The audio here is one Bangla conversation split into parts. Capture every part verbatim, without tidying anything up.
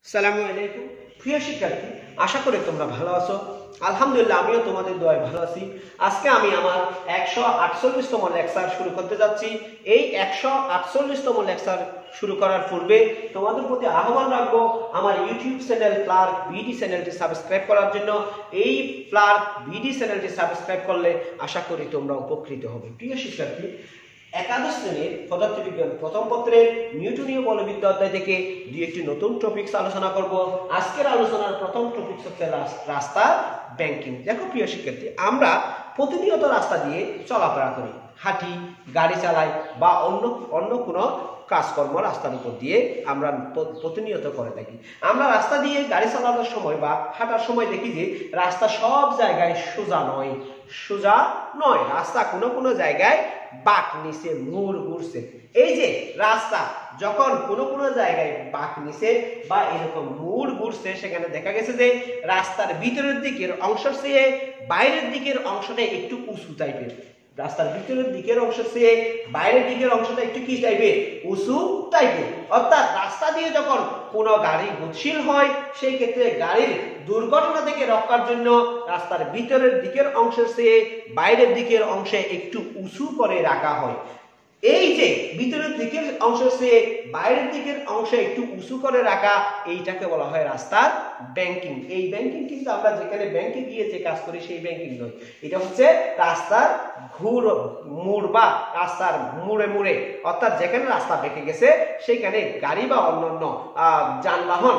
সালামু আলাইকুম প্রিয় শিক্ষার্থী, আশা করি তোমরা ভালো আছো। আলহামদুলিল্লাহ, আমিও তোমাদের দোয়ায় ভালো আছি। আজকে আমি আমার একশো আটচল্লিশতম লেকচার শুরু করতে যাচ্ছি। এই একশো আটচল্লিশতম লেকচার শুরু করার পূর্বে তোমাদের প্রতি আহ্বান রাখবো আমার ইউটিউব চ্যানেল ক্লার্ক বিডি চ্যানেলটি সাবস্ক্রাইব করার জন্য। এই ক্লার্ক বিডি চ্যানেলটি সাবস্ক্রাইব করলে আশা করি তোমরা উপকৃত হবে। প্রিয় শিক্ষার্থী, একাদশ শ্রেণীর পদার্থবিজ্ঞান প্রথম পত্রের নিউটনীয় বলবিদ্যা অধ্যায় থেকে দুই একটি নতুন টপিকস আলোচনা করব। আজকের আলোচনার প্রথম টপিকস হচ্ছে রাস্তা ব্যাংকিং। দেখো প্রিয় শিক্ষার্থী, আমরা প্রতিনিয়ত রাস্তা দিয়ে চলাফেরা করি, হাঁটি, গাড়ি চালাই বা অন্য অন্য কোনো কাজকর্ম রাস্তার উপর দিয়ে আমরা প্রতিনিয়ত করে থাকি। আমরা রাস্তা দিয়ে গাড়ি চালানোর সময় বা হাঁটার সময় দেখি যে রাস্তা সব জায়গায় সোজা নয় সোজা নয় রাস্তা কোনো কোনো জায়গায় বাঁক নিচে, মোড় ঘুরছে। এই যে রাস্তা যখন কোনো কোনো জায়গায় বাঁক নিচে বা এরকম মোড় ঘুরছে, সেখানে দেখা গেছে যে রাস্তার ভিতরের দিকের অংশ চেয়ে বাইরের দিকের অংশটা একটু উঁচু টাইপের। রাস্তার ভিতরের দিকের অংশ চেয়ে বাইরের দিকের অংশটা একটু কি টাইপের? উঁচু টাইপের। অর্থাৎ রাস্তা দিয়ে যখন কোনো গাড়ি গতিশীল হয়, সেই ক্ষেত্রে গাড়ির দুর্ঘটনা থেকে রক্ষার জন্য রাস্তার ভিতরের দিকের অংশের চেয়ে বাইরের দিকের অংশে একটু উঁচু করে রাখা হয়। এই যে ভিতরের দিকের অংশের চেয়ে বাইরের দিকের অংশে একটু উঁচু করে রাখা, এইটাকে বলা হয় রাস্তার ব্যাংকিং। এই ব্যাংকিং কিন্তু আমরা যেখানে ব্যাংকে গিয়ে যে কাজ করি সেই ব্যাংকিং নয়, এটা হচ্ছে রাস্তার ঘুর মোড় বা রাস্তার মোড়ে মোড়ে, অর্থাৎ যেখানে রাস্তা বেঁকে গেছে সেখানে গাড়ি বা অন্যান্য যানবাহন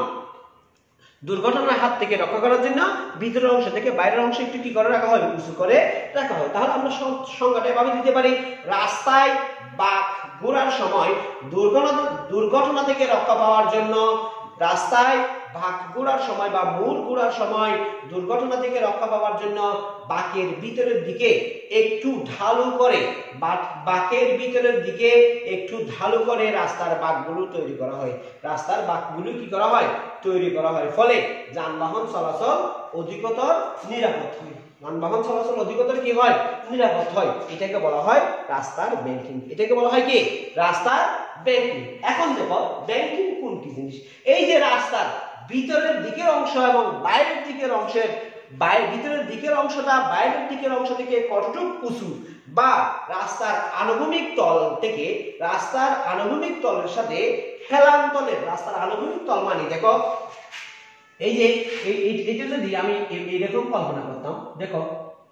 দুর্ঘটনার হাত থেকে রক্ষা করার জন্য ভিতরের অংশ থেকে বাইরের অংশ একটু কি করে রাখা হয়? উঁচু করে রাখা হয়। তাহলে আমরা সংজ্ঞাটা এভাবে দিতে পারি: রাস্তায় বাঁক ঘোরার সময় দুর্ঘটনা দুর্ঘটনা থেকে রক্ষা পাওয়ার জন্য রাস্তায় বাঁক ঘোরার সময় বা মোড় ঘোরার সময় দুর্ঘটনা থেকে রক্ষা পাওয়ার জন্য বাঁকের ভিতরের দিকে একটু ঢালু করে বাঁকের ভিতরের দিকে একটু ঢালু করে রাস্তার বাঁকগুলো তৈরি করা হয়। রাস্তার বাঁকগুলো কি করা হয়? তৈরি করা হয়। ফলে যানবাহন চলাচল অধিকতর নিরাপদ হয়। যানবাহন চলাচল অধিকতর কি হয়? নিরাপদ হয়। এটাকে বলা হয় রাস্তার ব্যাংকিং। এটাকে বলা হয় কি? রাস্তার ব্যাংকিং। এখন দেখো, ব্যাংকিং কোন কি জিনিস? এই যে রাস্তার ভিতরের দিকের অংশ এবং বাইরের দিকের অংশের বাইরে ভিতরের দিকের অংশটা বাইরের দিকের অংশ থেকে কতটুকু উঁচু, বা রাস্তার আনুভূমিক তল থেকে রাস্তার আনুভূমিক তলের সাথে হেলান তলের রাস্তার আনুভূমিক তল মানে দেখো, এই যে এটা যদি আমি এরকম কল্পনা করতাম, দেখো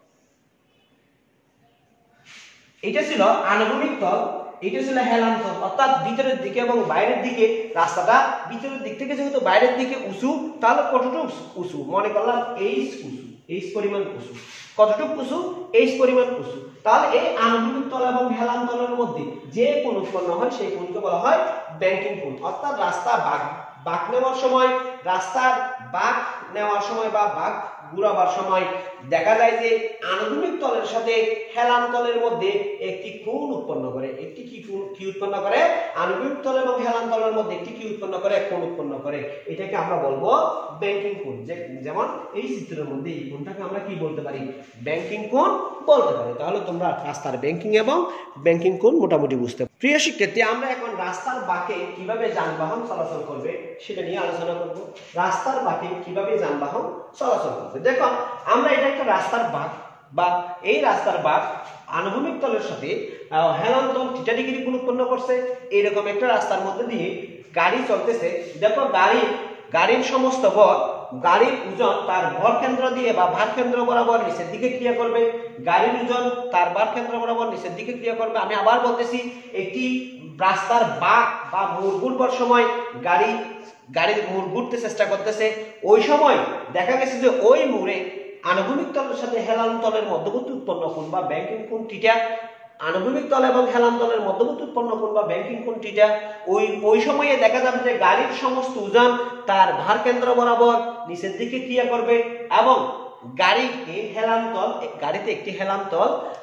এটা ছিল আনুভূমিক তল, এটা ছিল হেলান তল। অর্থাৎ ভিতরের দিকে এবং বাইরের দিকে রাস্তাটা ভিতরের দিক থেকে যেহেতু বাইরের দিকে উঁচু, তাহলে কতটুকু উঁচু? মনে করলাম এইচ উঁচু, এইচ পরিমাণ উঁচু। কতটুকু উঁচু? এইচ পরিমাণ উঁচু। তাহলে এই আনুভূমিক তল এবং হেলান তলের মধ্যে যে কোণ উৎপন্ন হয় সেই কোণকে বলা হয় ব্যাংকিং কোণ। অর্থাৎ রাস্তা বাঁক বাঁক নেওয়ার সময় রাস্তার বাঁক নেওয়ার সময় বা বাঁক ঘুরাবার সময় দেখা যায় যে আনুভূমিক তলের সাথে হেলান তলের মধ্যে একটি কোণ উৎপন্ন করে। একটি কি কোণ কি উৎপন্ন করে? আনুভূমিক তল এবং হেলান তলের মধ্যে একটি কি উৎপন্ন করে? কোণ উৎপন্ন করে। এটাকে আমরা বলবো ব্যাংকিং কোণ। যেমন এই চিত্রের মধ্যে এই কোণটাকে আমরা কি বলতে পারি? ব্যাংকিং কোণ বলতে পারি। তাহলে তোমরা রাস্তার ব্যাংকিং এবং ব্যাংকিং কোণ মোটামুটি বুঝতে পারো। প্রিয় শিক্ষার্থী, আমরা এখন রাস্তার বাঁকে কিভাবে যানবাহন চলাচল করবে সেটা নিয়ে আলোচনা করব। রাস্তার বাঁকে কিভাবে যানবাহন চলাচল করবে। দেখো, আমরা এটা একটা রাস্তার বাঁক, বা এই রাস্তার বাঁক আনুভূমিক তলের সাথে হেলান তল থিটা ডিগ্রি কোণ উৎপন্ন করছে। এইরকম একটা রাস্তার মধ্যে দিয়ে গাড়ি চলতেছে। দেখো, গাড়ি গাড়ির সমস্ত ভর গাড়ির ওজন তার ভর কেন্দ্র দিয়ে বা ভার কেন্দ্র বরাবর নিচের দিকে ক্রিয়া করবে। গাড়ির ওজন তার ভার কেন্দ্র বরাবর নিচের দিকে ক্রিয়া করবে। আমি আবার বলতেছি, একটি রাস্তার বাঁক বা মোড় ঘুরবার সময় গাড়ি গাড়ির মোড় ঘুরতে চেষ্টা করতেছে। ওই সময় দেখা গেছে যে ওই মোড়ে আনুভূমিক তলের সাথে হেলান তলের মধ্যবর্তী উৎপন্ন কোণ বা ব্যাংকিং কোণ থিটা, আনুভূমিক তল এবং হেলান তলের মধ্যবর্তী উৎপন্ন কোণ বা ব্যাংকিং কোণ থিটা, ওই ওই সময়ে দেখা যাবে যে গাড়ির সমস্ত ওজন তার ভার কেন্দ্র বরাবর নিচের দিকে ক্রিয়া করবে এবং গাড়িকে হেলান তল গাড়িতে একটি হেলান তল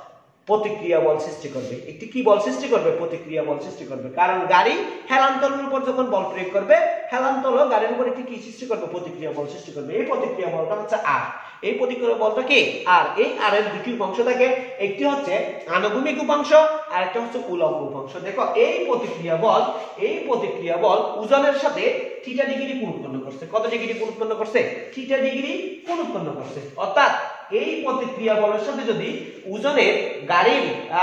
প্রতিক্রিয়া বল সৃষ্টি করবে। একটি কি বল সৃষ্টি করবে? প্রতিক্রিয়া বল সৃষ্টি করবে। কারণ গাড়ি হেলান্তরের উপর যখন বল প্রয়োগ করবে, হেলান্তর গাড়ির উপর একটি কি সৃষ্টি করবে? প্রতিক্রিয়া বল সৃষ্টি করবে। এই প্রতিক্রিয়া বলটা হচ্ছে আর। এই প্রতিক্রিয়া বলটা কি? আর। এই আর এর দুটি উপাংশ থাকে, একটি হচ্ছে আনুভূমিক উপাংশ আর একটা হচ্ছে উলম্ব উপাংশ। দেখো এই প্রতিক্রিয়া বল, এই প্রতিক্রিয়া বল ওজনের সাথে থিটা ডিগ্রি কোণ উৎপন্ন করছে। কত ডিগ্রি কোণ উৎপন্ন করছে? থিটা ডিগ্রি কোণ উৎপন্ন করছে। অর্থাৎ এই প্রতিক্রিয়া বলের সাথে যদি ওজনের গাড়ির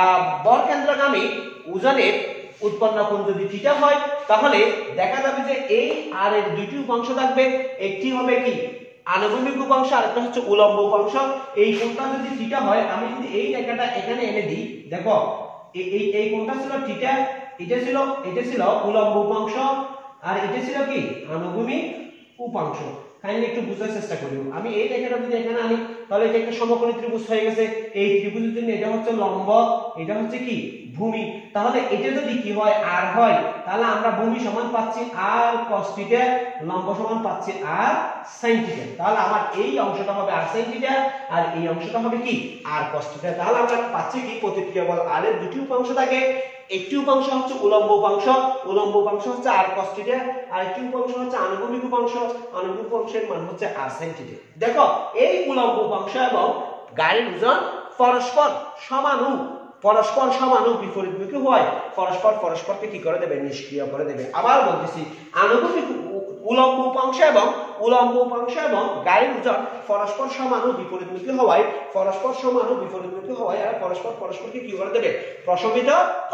বল কেন্দ্রগামী ওজনের উৎপন্ন কোণ যদি থিটা হয়, তাহলে দেখা যাবে যে এই আর এর দুটি উপাংশ থাকবে, একটি হবে কি আনুভূমিক উপাংশ আর একটা হচ্ছে উলম্ব উপাংশ। এই কোণটা যদি থিটা হয়, আমি যদি এই রেখাটা এখানে এনে দিই, দেখো এই এই এই কোণটা ছিল থিটা, এটা ছিল এটা ছিল উলম্ব উপাংশ আর এটা ছিল কি আনুভূমিক উপাংশ। কাইন্ডলি একটু বুঝার চেষ্টা করি। আমি এই রেখাটা যদি এখানে আনি, তাহলে এটা একটা সমকোণী ত্রিভুজ হয়ে গেছে। এই ত্রিভুজের জন্য এটা হচ্ছে লম্ব, এটা হচ্ছে কি ভূমি। তাহলে এটা যদি কি হয়? আর হয়, তাহলে আমরা ভূমি সমান পাচ্ছি আর cos থিটা, লম্ব সমান পাচ্ছি আর sin থিটা। তাহলে আমার এই অংশটা হবে আর sin থিটা আর এই অংশটা হবে কি আর cos থিটা। তাহলে আমরা পাচ্ছি কি প্রতিক্রিয়া বল আর এর দুটি উপাংশ থাকে, একটি উপাংশ হচ্ছে উলম্ব উপাংশ, উলম্ব উপাংশ হচ্ছে আর cos থিটা আর একটি উপাংশ হচ্ছে আনুভূমিক উপাংশ, আনুভূমিক উপাংশের মান হচ্ছে আর sin থিটা। দেখো এই উলম্ব উপাংশ এবং গাড়ির ওজন পরস্পর সমানু, পরস্পর সমানু বিপরীতমুখী হয়, পরস্পর পরস্পরকে কি করে দেবে? নিষ্ক্রিয় করে দেবে। আবার বলতেছি, আনুভূমিক উলম্ব উপাংশ এবং উলম্ব উপাংশ এবং গাড়ির ওজন পরস্পর সমানু বিপরীতমুখী হওয়ায়, পরস্পর সমানু বিপরীতমুখী হওয়ায় আর পরস্পর পরস্পরকে কি করে দেবে? প্রশমিত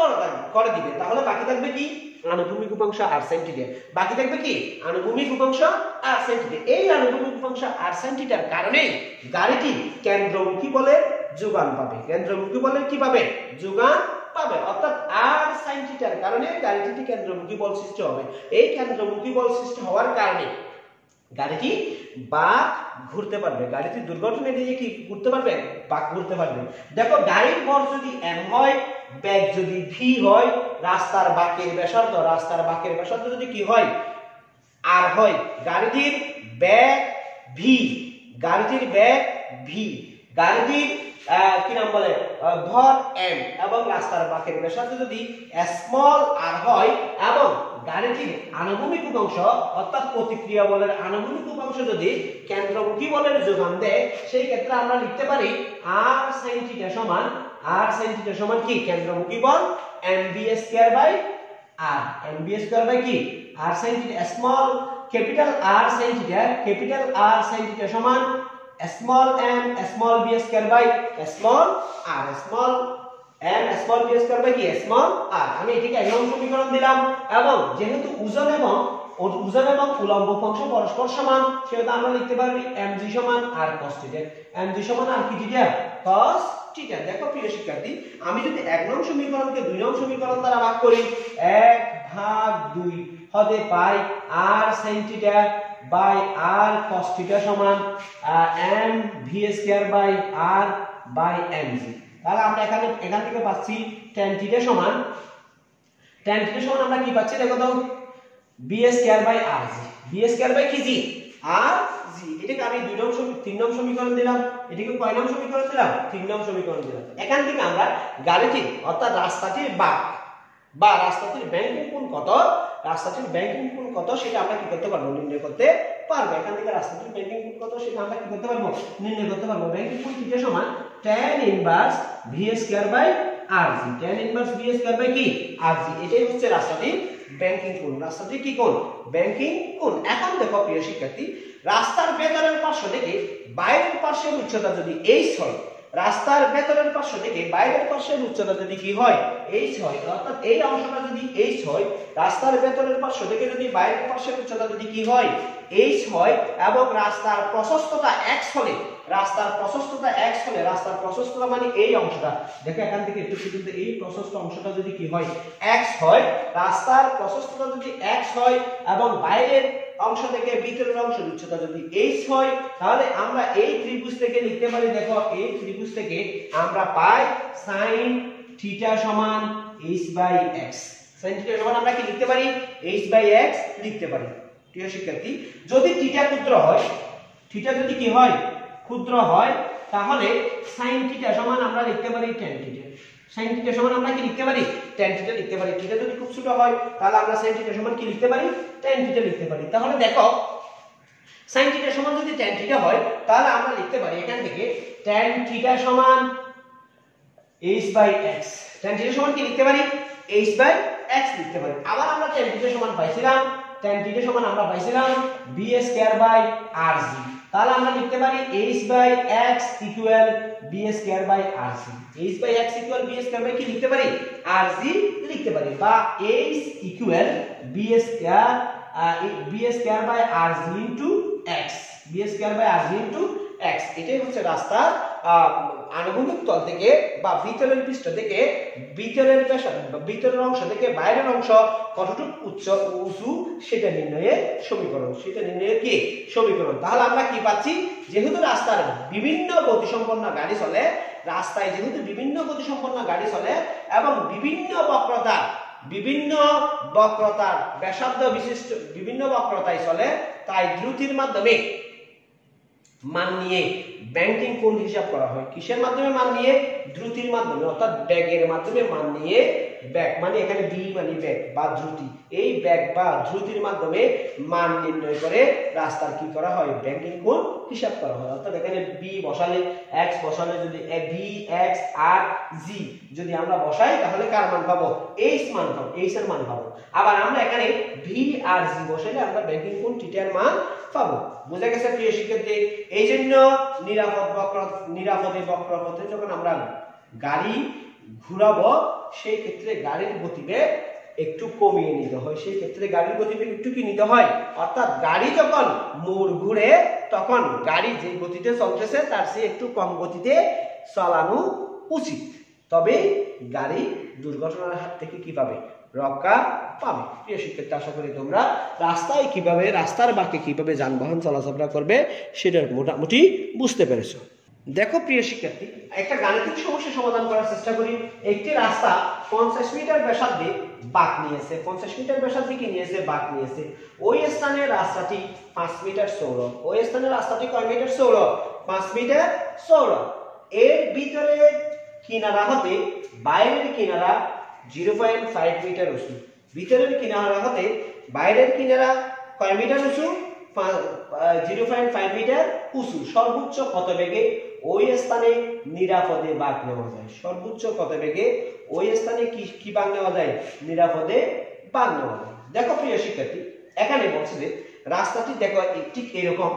করে দিবে। তাহলে বাকি থাকবে কি আনুভূমিক উপাংশ আর sin থিটা। বাকি থাকবে কি আনুভূমিক উপাংশ আর sin থিটা। এই আনুভূমিক উপাংশ আর sin থিটার কারণে গাড়িটি কেন্দ্রমুখী বলের যোগান পাবে। কেন্দ্রমুখী বলের কি পাবে? যোগান পাবে। অর্থাৎ আর sin থিটার কারণে গাড়িটি কেন্দ্রমুখী বল সৃষ্টি হবে। এই কেন্দ্রমুখী বল সৃষ্টি হওয়ার কারণে গাড়িটি বাঁক ঘুরতে পারবে। গাড়িটি দুর্ঘটনা এড়িয়ে কি ঘুরতে পারবে? বাঁক ঘুরতে পারবে। দেখো গাড়ির ভর যদি m হয়, বেগ যদি v হয়, রাস্তার বাঁকের ব্যাসার্ধ, রাস্তার বাঁকের ব্যাসার্ধ যদি কি হয়? r হয়, গাড়িটির বেগ v, গাড়িটির বেগ v, গাড়িটির কি নাম বলে ভর m এবং রাস্তার বাঁকের ব্যাসার্ধ যদি স্মল r হয় এবং গাড়িটির আনুভূমিক উপাংশ অর্থাৎ প্রতিক্রিয়া বলের আনুভূমিক উপাংশ যদি কেন্দ্রমুখী বলের যোগান দেয়, সেই ক্ষেত্রে আমরা লিখতে পারি r sin থিটা সমান r sin থিটা সমান কি কেন্দ্রমুখী বল mv square by r, mv square by কি r sin থিটা, স্মল ক্যাপিটাল R sin থিটা, ক্যাপিটাল R sin থিটা সমান small m small b square by small r, small m small b square by কি স্মল r। আমি এটিকে এক নং সমীকরণ দিলাম এবং যেহেতু ওজন এবং ওজন এবং উলম্ব উপাংশ পরস্পর সমান, সেহেতু আমরা লিখতে পারি mg সমান r cos থিটা, mg সমান r কি থিটা cos থিটা। দেখো প্রিয় শিক্ষার্থী, আমি যদি এক নং সমীকরণকে দুই নং সমীকরণ দ্বারা ভাগ করি, এক ভাগ দুই হতে পাই r sin theta by r cos theta সমান mv square by r by mg। তাহলে আমরা এখানে এখান থেকে পাচ্ছি tan থিটা সমান tan থিটা সমান আমরা কি পাচ্ছি? দেখো তো b square by rg, b square by কি জি rg। এটাকে আমি দুই নং সমীকরণ তিন নং সমীকরণ দিলাম, এটাকে কয় নং সমীকরণ দিলাম? তিন নং সমীকরণ দিলাম। এখান থেকে আমরা গাড়িটি অর্থাৎ রাস্তাটির বাঁক বা রাস্তাটির ব্যাংকিং কোণ কত, রাস্তাটির ব্যাংকিং কোণ কত সেটা আমরা কি করতে পারবো? নির্ণয় করতে পারবো। এখান থেকে রাস্তাটির ব্যাংকিং কোণ কত সেটা আমরা কি করতে পারবো? নির্ণয় করতে পারবো। ব্যাংকিং কোণ থিটা সমান tan inverse v square by rg, tan inverse v square by কি rg। এটাই হচ্ছে রাস্তাটির ব্যাংকিং কোণ, রাস্তাটির কি কোণ? ব্যাংকিং কোণ। এখন দেখো প্রিয় শিক্ষার্থী, রাস্তার ভেতরের পার্শ্ব থেকে বাইরের পার্শ্বের উচ্চতা যদি h হয়, রাস্তার ভেতরের পার্শ্ব থেকে বাইরের পার্শ্বের উচ্চতা যদি কি হয়? h হয়, অর্থাৎ এই অংশটা যদি h হয়, রাস্তার ভেতরের পার্শ্ব থেকে যদি বাইরের পার্শ্বের উচ্চতা যদি কি হয়? h হয় এবং রাস্তার প্রশস্ততা x হলে, রাস্তার প্রশস্ততা x হলে, রাস্তার প্রশস্ততা মানে এই অংশটা, দেখো এখান থেকে একটু পর্যন্ত এই প্রশস্ত অংশটা যদি কি হয়? x হয়, রাস্তার প্রশস্ততা যদি x হয় এবং বাইরের অংশ থেকে ভিতরের অংশের উচ্চতা যদি h হয়, তাহলে আমরা এই ত্রিভুজ থেকে লিখতে পারি, দেখো এই ত্রিভুজ থেকে আমরা পাই sin থিটা সমান h by x। sin theta সমান আমরা কি লিখতে পারি? h বাই x লিখতে পারি। প্রিয় শিক্ষার্থী, যদি থিটা ক্ষুদ্র হয়, থিটা যদি কি হয়? ক্ষুদ্র হয়, তাহলে sin θ সমান আমরা লিখতে পারি tan θ। sin θ সমান আমরা কি লিখতে পারি tan θ লিখতে পারি। θ যদি খুব ছোট হয় তাহলে আমরা sin θ সমান কি লিখতে পারি tan θ লিখতে পারি। তাহলে দেখো sin θ সমান যদি tan θ হয় তাহলে আমরা লিখতে পারি এখান থেকে tan θ সমান h বাই x। tan θ সমান কি লিখতে পারি h বাই x লিখতে পারি। আবার আমরা tan θ সমান পাইছিলাম tan θ সমান আমরা পাইছিলাম b স্কয়ার বাই rg। তাহলে আমরা লিখতে পারি h by x equal b square by rg। h by x equal b square by কি লিখতে পারি rg লিখতে পারি, বা h equal b square b square by rg into x, b square by rg into x। এটাই হচ্ছে রাস্তার আনুভূমিক তল থেকে বা ভিতরের পৃষ্ঠ থেকে ভিতরের পেশা ভিতরের অংশ থেকে বাইরের অংশ কতটুকু উচ্চ উঁচু সেটা নির্ণয়ের সমীকরণ, সেটা নির্ণয়ের কি সমীকরণ। তাহলে আমরা কি পাচ্ছি, যেহেতু রাস্তার বিভিন্ন গতিসম্পন্ন গাড়ি চলে, রাস্তায় যেহেতু বিভিন্ন গতিসম্পন্ন গাড়ি চলে এবং বিভিন্ন বক্রতা বিভিন্ন বক্রতার ব্যাসার্ধ বিশিষ্ট বিভিন্ন বক্রতায় চলে, তাই দ্রুতির মাধ্যমে মান নিয়ে ব্যাংকিং কোণ হিসাব করা হয়। কিসের মাধ্যমে মান নিয়ে দ্রুতির মাধ্যমে, অর্থাৎ ব্যাগের মাধ্যমে মান নিয়ে, ব্যাগ মানে এখানে বি মানে ব্যাগ বা দ্রুতি, এই ব্যাগ বা দ্রুতির মাধ্যমে মান নির্ণয় করে রাস্তার কি করা হয় ব্যাংকিং কোণ হিসাব করা হয়। অর্থাৎ এখানে বি বসালে x বসালে যদি বি এক্স আর জি যদি আমরা বসাই তাহলে কার মান পাবো h মান পাবো, h এর মান পাবো। আবার আমরা এখানে ভি আর জি বসালে আমরা ব্যাংকিং কোণ θ এর মান পাবো। বুঝা গেছে প্রিয় শিক্ষার্থী? এই জন্য নিরাপদ বক্র নিরাপদে বক্রপথে যখন আমরা গাড়ি ঘুরাবো সেই ক্ষেত্রে গাড়ির গতিবেগ একটু কমিয়ে নিতে হয়, সেই ক্ষেত্রে গাড়ির গতিবেগ একটু কি নিতে হয়, অর্থাৎ গাড়ি যখন মোড় ঘুরে তখন গাড়ি যে গতিতে চলতেছে তার চেয়ে একটু কম গতিতে চালানো উচিত, তবে গাড়ি দুর্ঘটনার হাত থেকে কি পাবে রক্ষা পাবে। প্রিয় শিক্ষার্থী, আশা করি তোমরা রাস্তায় কিভাবে রাস্তার বাঁকে কিভাবে যানবাহন চলাচল করবে সেটা মোটামুটি বুঝতে পেরেছো। দেখো প্রিয় শিক্ষার্থী, একটা গাণিতিক সমস্যা সমাধান করার চেষ্টা করি। একটি রাস্তা পঞ্চাশ মিটার ব্যাসার্ধে বাঁক নিয়েছে, পঞ্চাশ মিটার ব্যাসার্ধে কি নিয়েছে বাঁক নিয়েছে। ওই স্থানে রাস্তাটি পাঁচ মিটার চৌড়, ওই স্থানে রাস্তাটি কয় মিটার চৌড় পাঁচ মিটার চৌড়। এর ভিতরে কিনারা হতে বাইরের কিনারা জিরো পয়েন্ট ফাইভ মিটার উঁচু, ভিতরের কিনারা হতে বাইরের কিনারা কয় মিটার উঁচু জিরো পয়েন্ট ফাইভ মিটার উঁচু। সর্বোচ্চ কত বেগে ওই স্থানে নিরাপদে বাঁক নেওয়া যায়, সর্বোচ্চ কত বেগে ওই স্থানে কি কি বাঁক নেওয়া যায় নিরাপদে বাঁক নেওয়া যায়। দেখো প্রিয় শিক্ষার্থী, এখানে বলছে যে রাস্তাটি দেখো ঠিক এরকম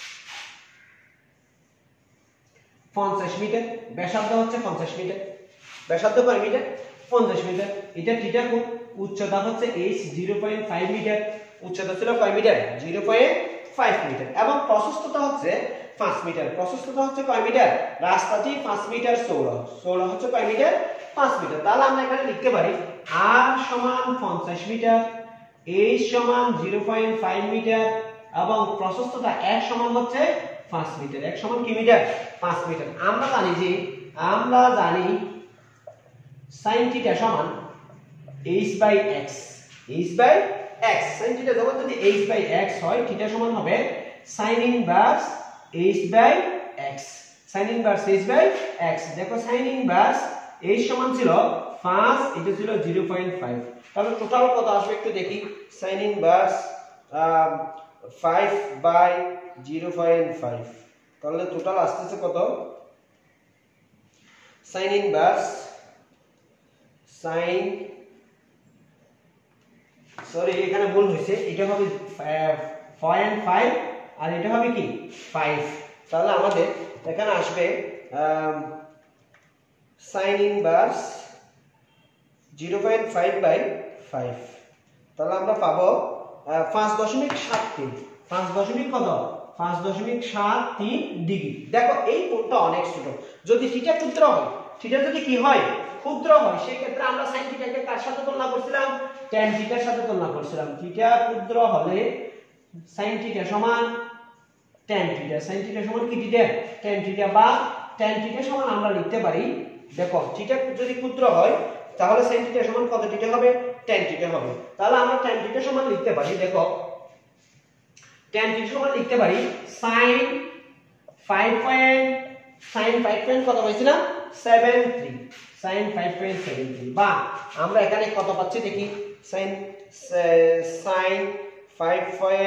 পঞ্চাশ মিটার ব্যাসার্ধ হচ্ছে পঞ্চাশ মিটার, ব্যাসার্ধ কয় মিটার পঞ্চাশ মিটার। এটা থিটা কোণ, উচ্চতা হচ্ছে h zero point five metre, উচ্চতা ছিল কয় metre zero point five metre, এবং প্রশস্ততা হচ্ছে পাঁচ মিটার, প্রশস্ততা হচ্ছে কয় মিটার রাস্তাটি পাঁচ মিটার চৌড়া, চৌড়া হচ্ছে কয় মিটার পাঁচ মিটার। তাহলে আমরা এখানে লিখতে পারি r সমান পঞ্চাশ মিটার, h সমান জিরো পয়েন্ট ফাইভ মিটার এবং প্রশস্ততা এক সমান হচ্ছে পাঁচ মিটার, এক সমান কি মিটার পাঁচ মিটার। আমরা জানি যে আমরা জানি sin θ সমান h by x, h by x, sin θ যখন যদি h বাই x হয় θ সমান হবে sin inverse h by x, sin inverse h by x। দেখো sin ইনভার্স h সমান ছিল পাঁচ, এটা ছিল জিরো পয়েন্ট ফাইভ, তাহলে টোটাল কত আসবে একটু দেখি। sin inverse five by zero point five, তাহলে টোটাল আসতেছে কত sin ইনভার্স sin সরি এখানে ভুল হয়েছে, এটা হবে পয়েন্ট ফাইভ আর এটা হবে কি ফাইভ, তাহলে আমাদের এখানে আসবে sin inverse zero point five by five, তাহলে আমরা পাবো পাঁচ দশমিক সাত তিন, পাঁচ দশমিক কত পাঁচ দশমিক সাত তিন ডিগ্রি। দেখো এই কোণটা অনেক ছোট, যদি থিটা ক্ষুদ্র হয়, থিটা যদি কি হয় ক্ষুদ্র হয়, সেই ক্ষেত্রে আমরা sin θ কে কার সাথে তুলনা করছিলাম tan θ এর সাথে তুলনা করছিলাম। থিটা ক্ষুদ্র হলে sin θ সমান tan θ, sin θ সমান কি θ tan θ, বা tan θ সমান আমরা লিখতে পারি, দেখো থিটা যদি ক্ষুদ্র হয় তাহলে sin θ সমান কত θ হবে tan θ হবে। তাহলে আমরা tan θ সমান লিখতে পারি, দেখো tan θ সমান লিখতে পারি sin five point sin five point কত পাইছিলাম seven three sin five point seven three বা আমরা এখানে কত পাচ্ছি দেখি sin sin five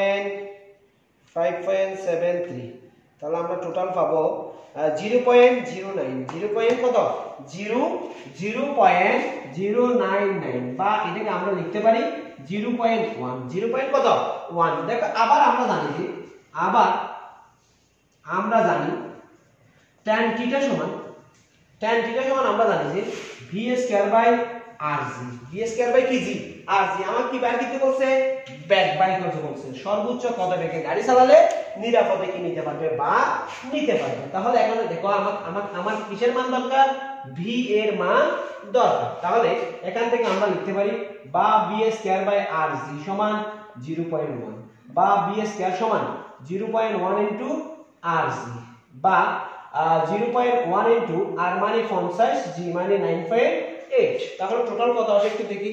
point seven three তাহলে আমরা টোটাল পাবো zero point zero nine zero point কত zero zero point zero nine nine বা এটাকে আমরা লিখতে পারি zero point one zero point কত ওয়ান দেখো আবার আমরা জানি যে আবার আমরা জানি tan থিটা সমান tan থিটা সমান আমরা জানি যে v square by rg v square by কি জি rg আমার কি বের করতে বলছে ব্যাক বাই করতে বলছে সর্বোচ্চ কত বেগে গাড়ি চালালে নিরাপদে কি নিতে পারবে বা নিতে পারবে তাহলে এখন দেখো আমার আমার আমার কিসের মান দরকার v এর মান দরকার তাহলে এখান থেকে আমরা লিখতে পারি বা v স্কয়ার বাই rg সমান জিরো পয়েন্ট ওয়ান বা v স্কয়ার সমান zero point one into rg বা zero point one into r মানে পঞ্চাশ g মানে নাইন পয়েন্ট এইট তাহলে টোটাল কত আসে একটু দেখি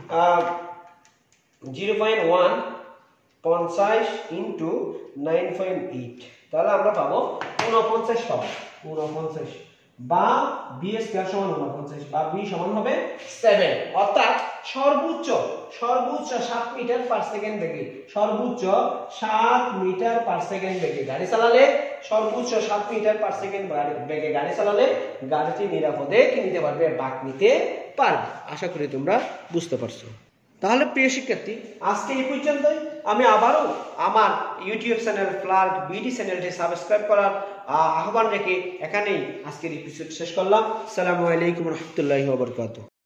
জিরো পয়েন্ট ওয়ান পঞ্চাশ ইনটু নাইন পয়েন্ট এইট তাহলে আমরা পাবো ঊনপঞ্চাশ পাবো ঊনপঞ্চাশ বা b স্কয়ার সমান ঊনপঞ্চাশ বা b সমান হবে সেভেন অর্থাৎ সর্বোচ্চ সর্বোচ্চ সাত মিটার পার সেকেন্ড বেগে সর্বোচ্চ সাত মিটার পার সেকেন্ড বেগে গাড়ি চালালে সর্বোচ্চ সাত মিটার পার সেকেন্ড বেগে গাড়ি চালালে গাড়িটি নিরাপদে কি নিতে পারবে বাঁক নিতে পারবে আশা করি তোমরা বুঝতে পারছো তাহলে প্রিয় শিক্ষার্থী আজকে এই পর্যন্তই আমি আবারও আমার ইউটিউব চ্যানেল ফ্লার্ক বিডি চ্যানেলটি সাবস্ক্রাইব করার আহ্বান রেখে এখানেই আজকের এপিসোড শেষ করলাম আসসালামু আলাইকুম ওয়া রাহমাতুল্লাহি ওয়া বারাকাতুহু।